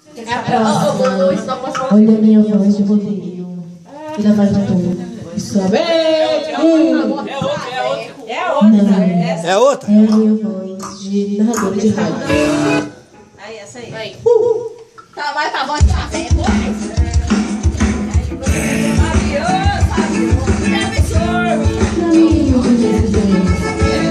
A próxima. Olha a minha voz de rodeio. E da mais de tudo. Somente. É outra. É outra? É a minha voz de narradora de rádio. Aí, essa aí. Aí. Tá, vai, tá bom, tá. Caminho de resistência.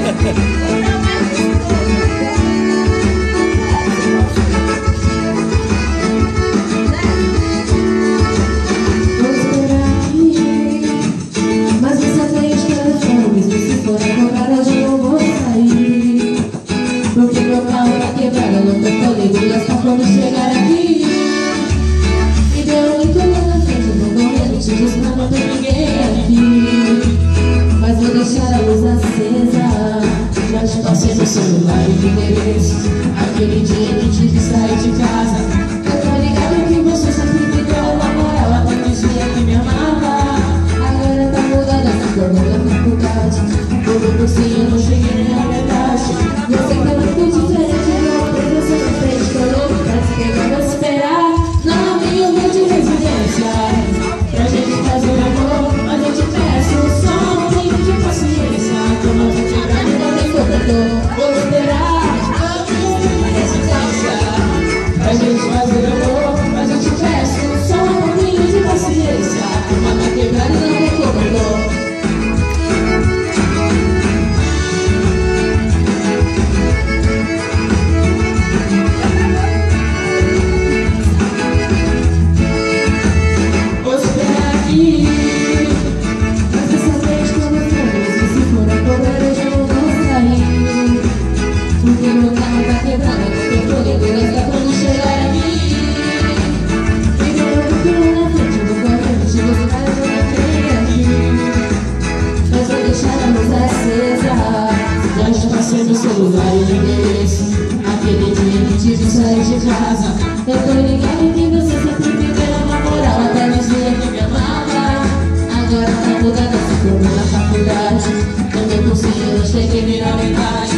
Vou esperar aqui, mas você tem de telefone. Mesmo se for agora, eu já não vou sair. Porque meu carro tá quebrado, eu não tô colhendo gastar quando chegar aqui. E deu muito lá na frente, eu vou correndo, te buscar, não tem ninguém aqui. Mas vou deixar a luz acesa. Já te passei no celular e no endereço. Aquele dia que tive que sair de casa. Eu tô ligado que você sempre me deu uma moral. Até dizia que me amava. Agora tá mudando, se tornou da faculdade. Tudo por si eu não cheguei nem à metade. E eu sei que eu fui diferente, não tem você de frente. Tô louco pra te pegar, vou esperar. Não, minha rua de residência. Pra gente fazer amor, mas eu te peço só um pouquinho de paciência. Que eu não vou quebrar e não tem corredor. Vou esperar. Pra gente fazer amor, mas eu te peço só um pouquinho de paciência. Uma tá quebrada e não tem corredor. Vou esperar aqui, mas dessa vez quando eu for, mesmo se for agora eu já não vou sair. Porque meu carro tá quebrado, eu tô podendo gastar quando chegar aqui. E deu muito na frente, eu vou correndo, te buscar, eu já não tenho aqui. Mas vou deixar a luz acesa. Já te passei no celular e no endereço. Aquele dia que tive que sair de casa. Eu tô ligado que você sempre me deu uma moral. Até dizia que me amava. Agora tá mudando, se formou na faculdade. Também por si eu não cheguei nem na metade.